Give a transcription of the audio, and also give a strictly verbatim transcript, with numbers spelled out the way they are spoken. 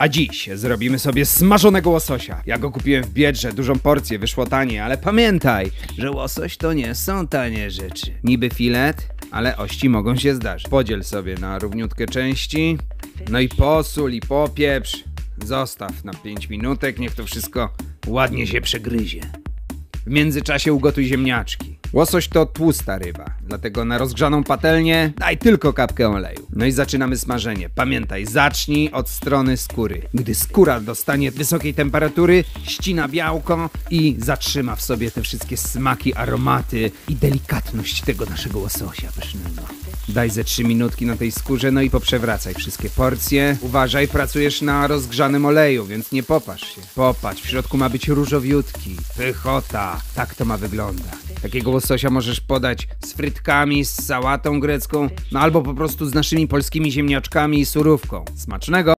A dziś zrobimy sobie smażonego łososia. Ja go kupiłem w Biedrze, dużą porcję, wyszło tanie, ale pamiętaj, że łosoś to nie są tanie rzeczy. Niby filet, ale ości mogą się zdarzyć. Podziel sobie na równiutkie części, no i posól i popieprz. Zostaw na pięć minutek, niech to wszystko ładnie się przegryzie. W międzyczasie ugotuj ziemniaczki. Łosoś to tłusta ryba, dlatego na rozgrzaną patelnię daj tylko kapkę oleju. No i zaczynamy smażenie. Pamiętaj, zacznij od strony skóry. Gdy skóra dostanie wysokiej temperatury, ścina białko i zatrzyma w sobie te wszystkie smaki, aromaty i delikatność tego naszego łososia pysznego. Daj ze trzy minutki na tej skórze, no i poprzewracaj wszystkie porcje. Uważaj, pracujesz na rozgrzanym oleju, więc nie popatrz się. Popatrz, w środku ma być różowiutki. Pychota. Tak to ma wyglądać. Takiego łososia możesz podać z frytkami, z sałatą grecką, no albo po prostu z naszymi polskimi ziemniaczkami i surówką. Smacznego!